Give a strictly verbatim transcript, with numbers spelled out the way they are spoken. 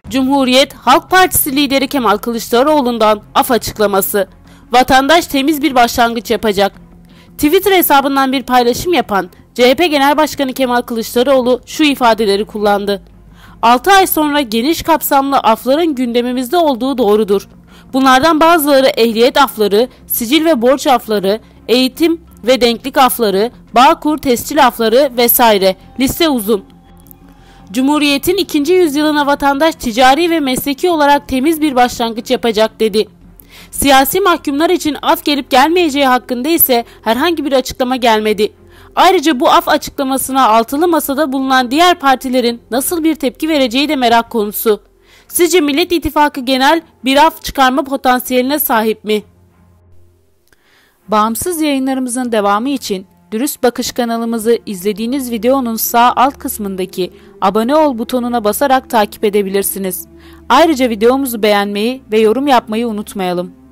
Cumhuriyet Halk Partisi lideri Kemal Kılıçdaroğlu'ndan af açıklaması. Vatandaş temiz bir başlangıç yapacak. Twitter hesabından bir paylaşım yapan C H P Genel Başkanı Kemal Kılıçdaroğlu şu ifadeleri kullandı. altı ay sonra geniş kapsamlı afların gündemimizde olduğu doğrudur. Bunlardan bazıları ehliyet afları, sicil ve borç afları, eğitim ve denklik afları, Bağkur tescil afları vesaire. Liste uzun. Cumhuriyetin ikinci yüzyılına vatandaş ticari ve mesleki olarak temiz bir başlangıç yapacak dedi. Siyasi mahkumlar için af gelip gelmeyeceği hakkında ise herhangi bir açıklama gelmedi. Ayrıca bu af açıklamasına altılı masada bulunan diğer partilerin nasıl bir tepki vereceği de merak konusu. Sizce Millet İttifakı genel bir af çıkarma potansiyeline sahip mi? Bağımsız yayınlarımızın devamı için Dürüst Bakış kanalımızı izlediğiniz videonun sağ alt kısmındaki abone ol butonuna basarak takip edebilirsiniz. Ayrıca videomuzu beğenmeyi ve yorum yapmayı unutmayalım.